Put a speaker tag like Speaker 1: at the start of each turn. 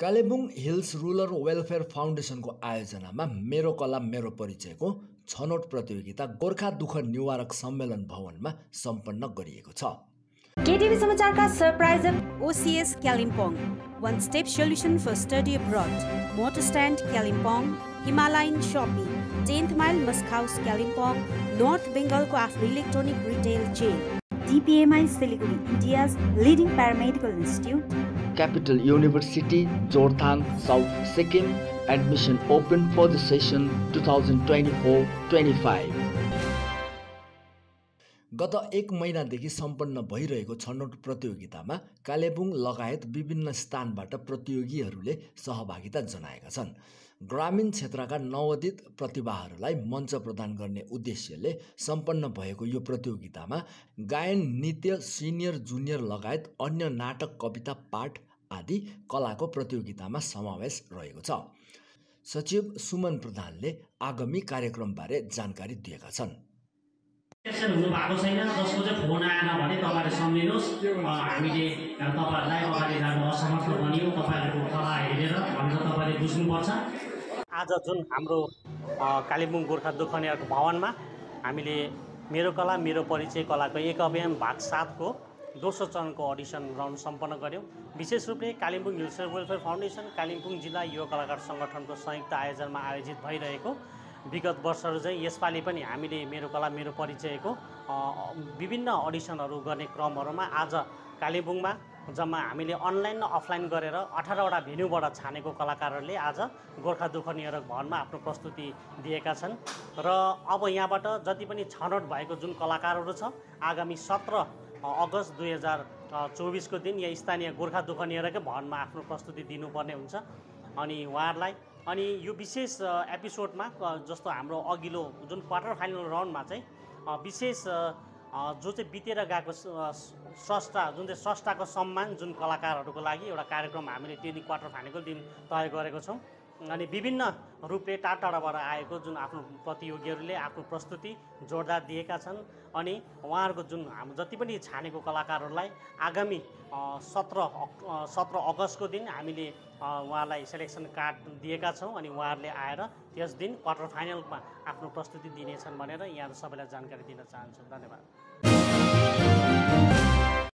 Speaker 1: Kalimpong hills rural welfare फाउन्डेसनको आयोजनामा मेरो कला मेरो परिचयको छनौट प्रतियोगिता गोर्खा दुःख निवारक सम्मेलन भवनमा सम्पन्न गरिएको छ।
Speaker 2: केटिभी समाचारका सरप्राइजर OCS Kalimpong, one step solution for study abroad, motor stand Kalimpong, Himalayan Shopping, 10th mile Musk House Kalimpong, North Bengalको आफ्नो electronic retail chain, DPMI Siliguri, India's leading paramedical institute,
Speaker 1: Capital University, Jorthang, South Sikkim. Admission open for the session 2024-25. गत 1 महिनादेखि सम्पन्न भइरहेको छनौट प्रतियोगितामा कालेबुङ लगायत विभिन्न स्थानबाट प्रतियोगीहरूले सहभागिता जनाएका छन्। ग्रामीण क्षेत्रका नवोदित प्रतिभाहरूलाई मञ्च प्रदान गर्ने उद्देश्यले सम्पन्न भएको यो प्रतियोगितामा गायन, नृत्य, सिनियर, जुनियर लगायत अन्य नाटक, कविता पाठ आदि कलाको प्रतियोगितामा समावेश रहेको छ। सचिव सुमन प्रधानले आगामी कार्यक्रमबारे जानकारी दिएका छन्।
Speaker 3: हुनु भएको छैन, जसको चाहिँ फोन आएन भने तपाईँले सम्झिनुहोस्, हामीले तपाईँहरूलाई अगाडि जानु असमर्थ बनियो, तपाईँहरूको कला हेरेर भनेर तपाईँले बुझ्नुपर्छ।
Speaker 4: आज जुन हाम्रो कालिम्पोङ गोर्खा दुःख निवारक भवनमा हामीले मेरो कला मेरो परिचय कलाको एक अभियान भाग 7 को दोस्रो चरणको अडिसन राउन्ड सम्पन्न गऱ्यौँ। विशेष रूपले Kalimpong hills welfare foundation, Kalimpong जिल्ला युवा कलाकार सङ्गठनको संयुक्त आयोजनमा आयोजित भइरहेको विगत वर्षहरू चाहिँ यसपालि पनि हामीले मेरो कला मेरो परिचयको विभिन्न अडिसनहरू गर्ने क्रमहरूमा आज कालिम्पोङमा जम्मा हामीले अनलाइन र अफलाइन गरेर 18वटा भेन्यूबाट छानेको कलाकारहरूले आज गोर्खा दुःख निवारक भवनमा आफ्नो प्रस्तुति दिएका छन्। र अब यहाँबाट जति पनि छनौट भएको जुन कलाकारहरू छ, आगामी 17 अगस्त 2024 को दिन यहाँ स्थानीय गोर्खा दुःख निवारकै भवनमा आफ्नो प्रस्तुति दिनुपर्ने हुन्छ। अनि उहाँहरूलाई अनि यो विशेष एपिसोडमा जस्तो हाम्रो अघिल्लो जुन क्वार्टर फाइनल राउन्डमा चाहिँ विशेष जो चाहिँ बितेर गएको स्रष्टा जुन चाहिँ स्रष्टाको सम्मान जुन कलाकारहरूको लागि एउटा कार्यक्रम हामीले त्यो दिन क्वार्टर फाइनलको दिन तय गरेको छौँ। अनि विभिन्न रूपले टाढाबाट आएको जुन आफ्नो प्रतियोगीहरूले आफ्नो प्रस्तुति जोडदार दिएका छन्। अनि उहाँहरूको जुन हाम्रो जति पनि छानेको कलाकारहरूलाई आगामी 17 अगस्तको दिन हामीले उहाँलाई सेलेक्सन कार्ड दिएका छौँ। अनि उहाँहरूले आएर त्यस दिन क्वार्टर फाइनलमा आफ्नो प्रस्तुति दिनेछन् भनेर यहाँ सबैलाई जानकारी दिन चाहन्छु। धन्यवाद।